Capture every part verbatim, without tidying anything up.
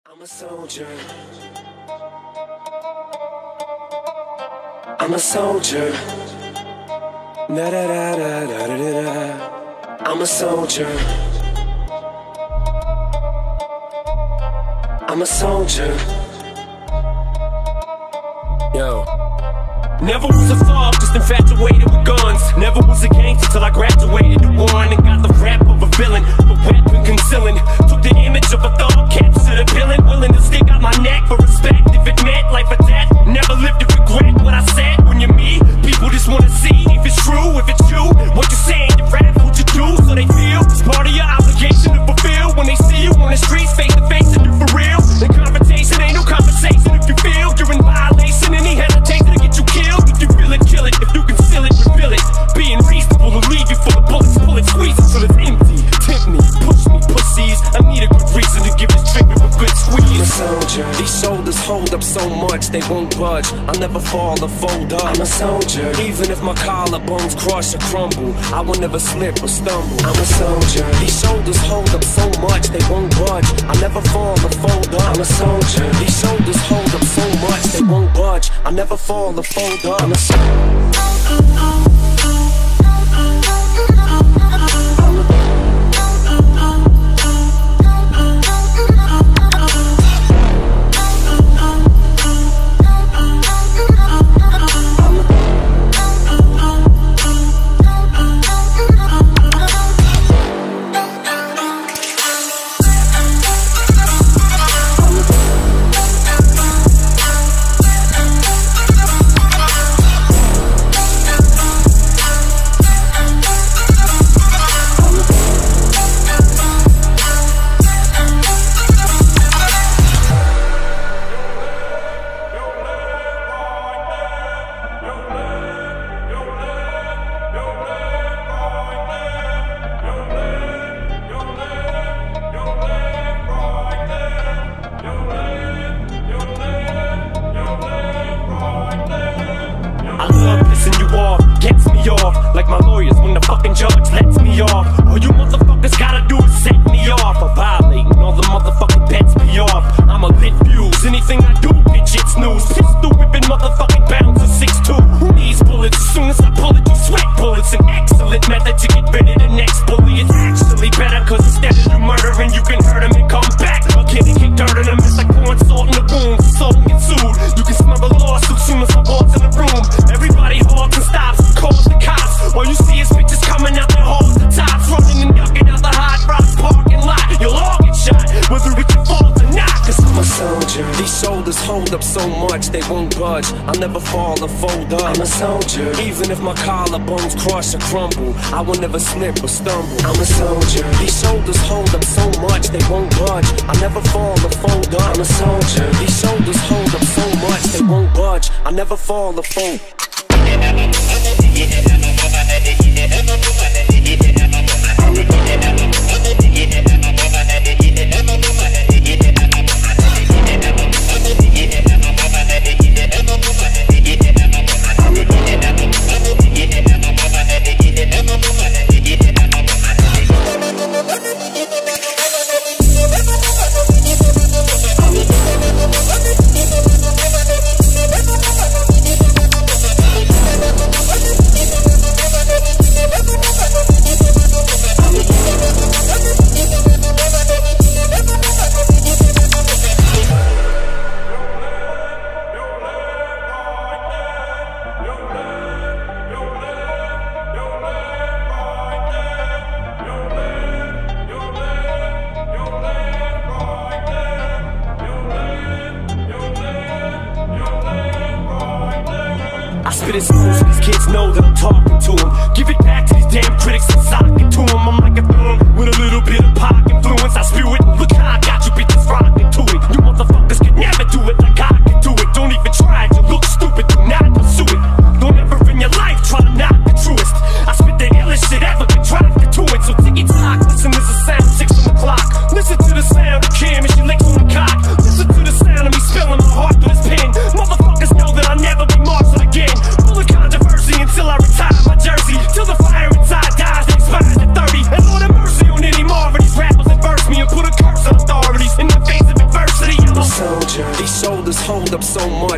I'm a soldier. I'm a soldier. Da da da da da da da. I'm a soldier. I'm a soldier. Yo. Never was a thug, just infatuated with guns. Never was a gangster till I graduated to one and got the rap of a villain, a weapon concealing. Took the image of a thug, captured a villain, willing to stick out my neck for respect if it meant life or death. Never lived to regret what I said. When you're me, people just wanna see if it's true, if it's you. What you saying, you rap, what you do, so they feel it's part of your obligation to fulfill. When they see you on the streets, face to face, and you for real. The confrontation ain't no conversation if you feel you're in violation. Any hesitation to get you killed. If you feel it, kill it. If you conceal it, reveal it. Being reasonable to leave you full of bullets, pull it, squeeze it till it's empty. Tempt me, push me, pussies. I need a good reason to give this trigger a good squeeze. I'm a soldier. These shoulders hold up so much they won't budge. I'll never fall or fold up. I'm a soldier. Even if my collarbones crush or crumble, I will never slip or stumble. I'm a soldier. These shoulders hold up so much they won't budge. I'll never fall or fold up. I'm a soldier. These shoulders hold up so much they won't budge. I'll never fall or fold up. I'm a soldier. Like my lawyers when the fucking judge lets me off. All you motherfuckers gotta do is set me off. I'm violating all the motherfucking bets me off. I'm a lit fuse, anything I do, bitch, it's news. Pistol whipping motherfucking bouncer six two. Who needs bullets? As soon as I pull it, you sweat bullets. An excellent method to get rid of the next bully. It's actually better, cause instead of you murdering, you can hurt him and come back. Again and kick dirt in them, it's like pouring salt in the wound. So don't get sued. You can smell the lawsuit soon as I walk in the room. Everybody halts and stops, calls the cops. All you see is bitches coming out their holes, the tops, running and ducking out the hot rocks parking lot. You'll all get shot, whether it's your fault or not. Cause I'm a soldier. These shoulders hold up so much they won't budge. I'll never fall or fold up. I'm a soldier. Even if my collarbones crush or crumble, I will never slip or stumble. I'm a soldier. These shoulders hold up so much they won't budge. I'll never fall or fold up. I'm a soldier. These shoulders hold up so much they won't budge. I'll never fall or fold. I spit it smooth so these kids know that I'm talking to them. Give it back to these damn critics and sock it to them. I'm like a film with a little bit of pop influence. I spew it, look how I got you bitches rocking to it. You motherfuckers can never do it like I can do it. Don't even try it, you look stupid, do not pursue it. Don't ever in your life try to knock the truest. I spit the illest shit ever, can drive you to it. So ticky tock, listen, there's a sound, six on the clock. Listen to the sound of Kim and she licks on the cock. Listen to the sound of me spilling my heart through this pen. Motherfuckers know that I'll never be marshal again. Full of controversy until I retire my jersey. Till the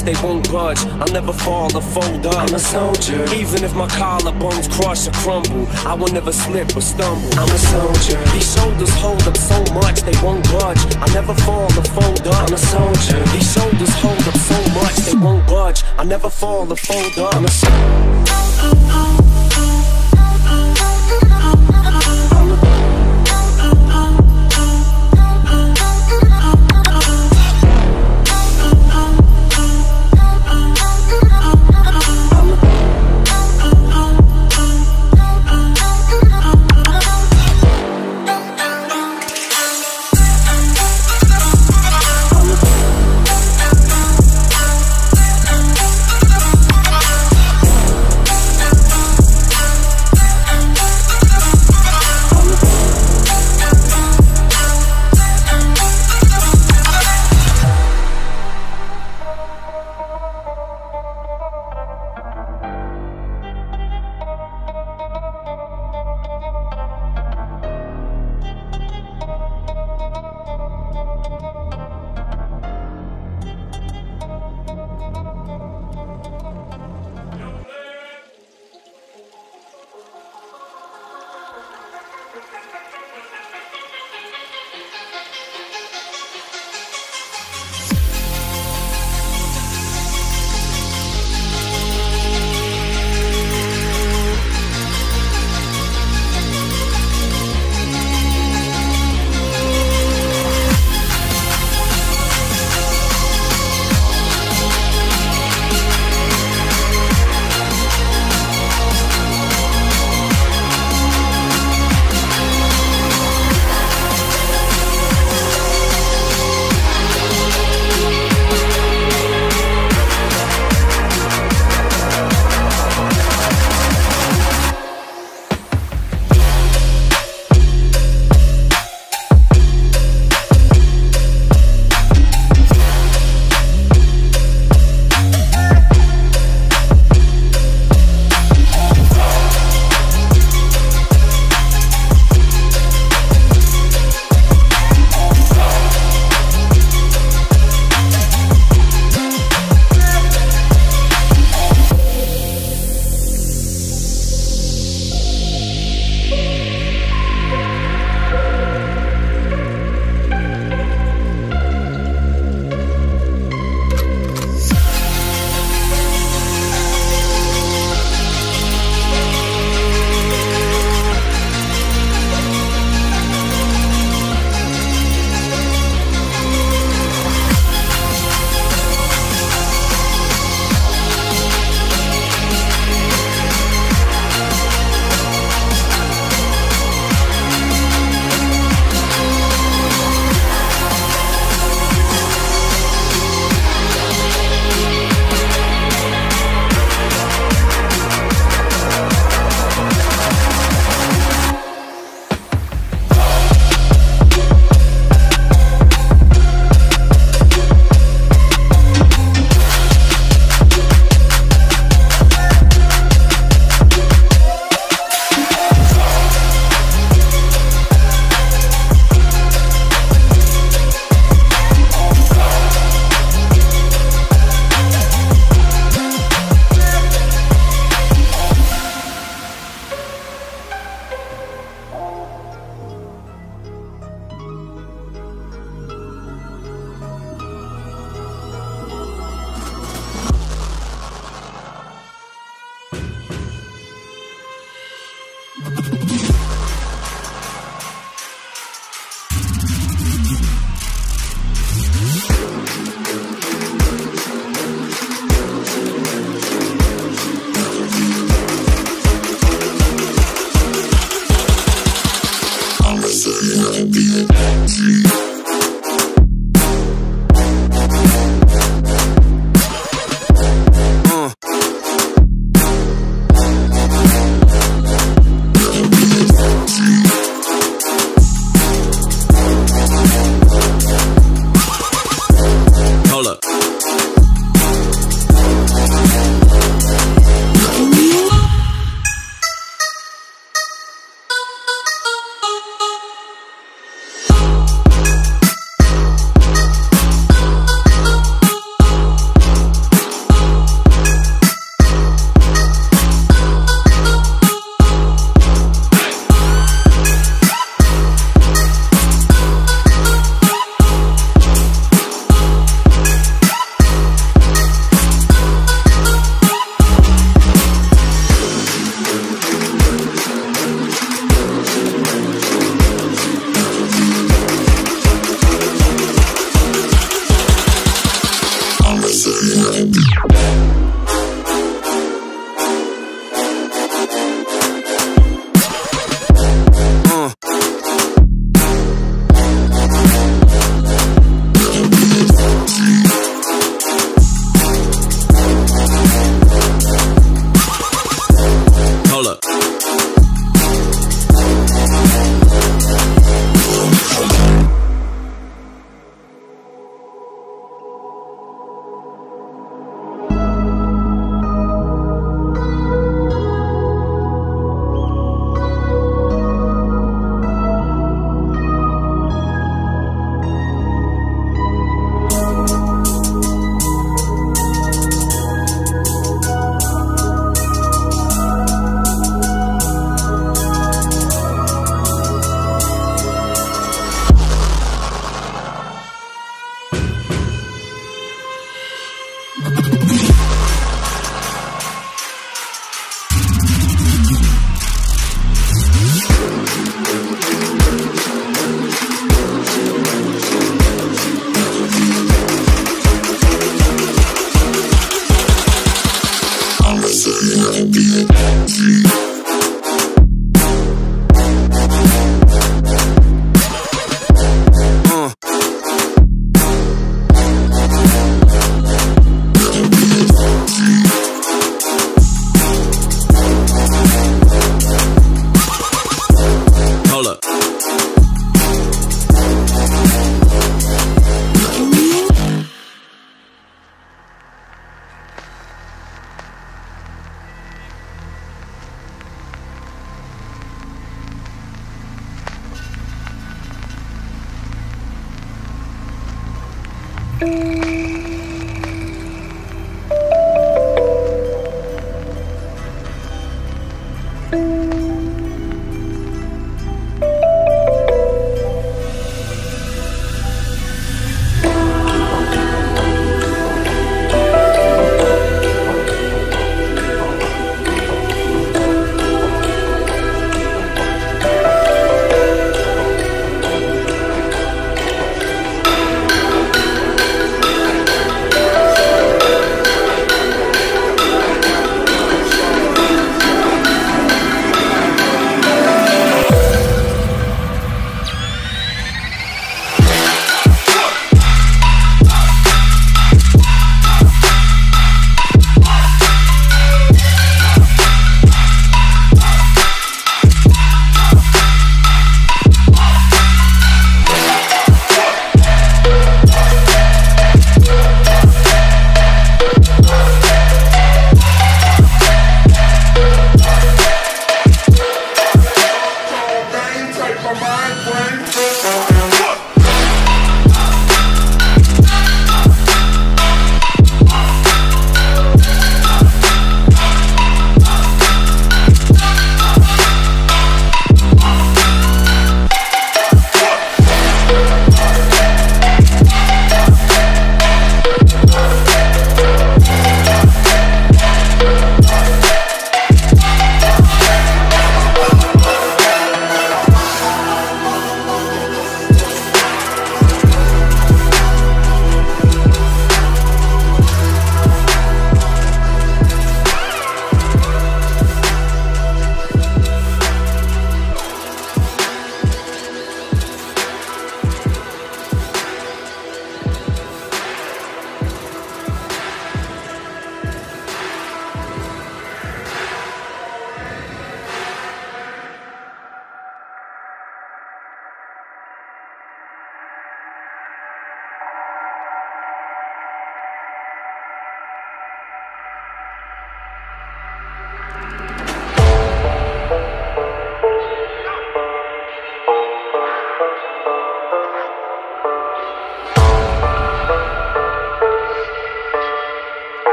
much, they won't budge. I'll never fall or fold up. I'm a soldier. Even if my collarbones crush or crumble, I will never slip or stumble. I'm a soldier. These shoulders hold up so much, they won't budge. I'll never fall or fold up. I'm a soldier. These shoulders hold up so much, they won't budge. I'll never fall or fold up. I'm a soldier.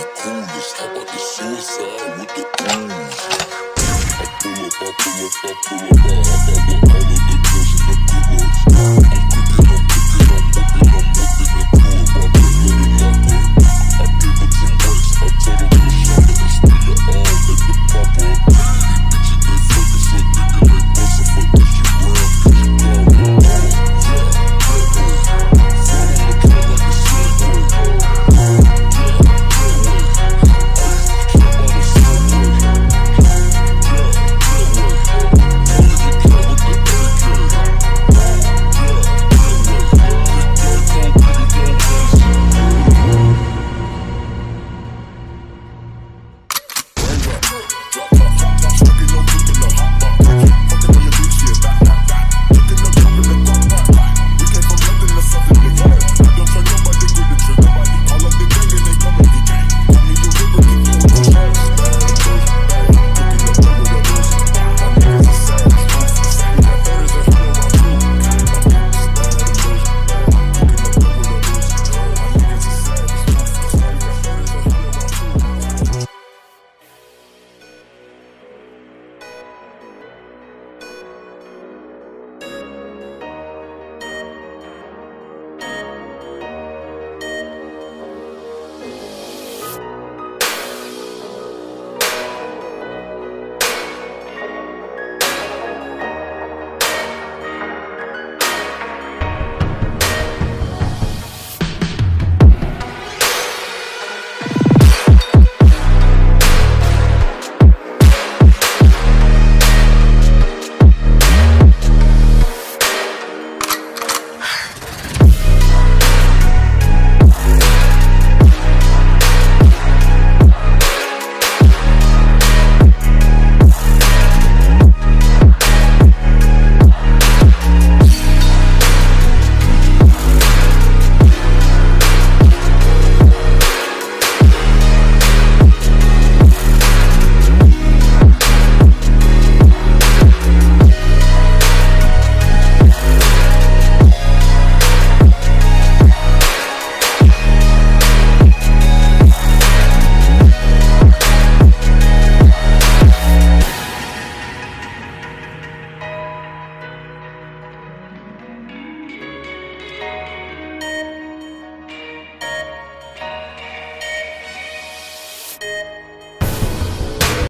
the coolest. How about the suicide with the ooze? I pull up, I pull up, I pull up, I hop out with all of the girls in the good looks.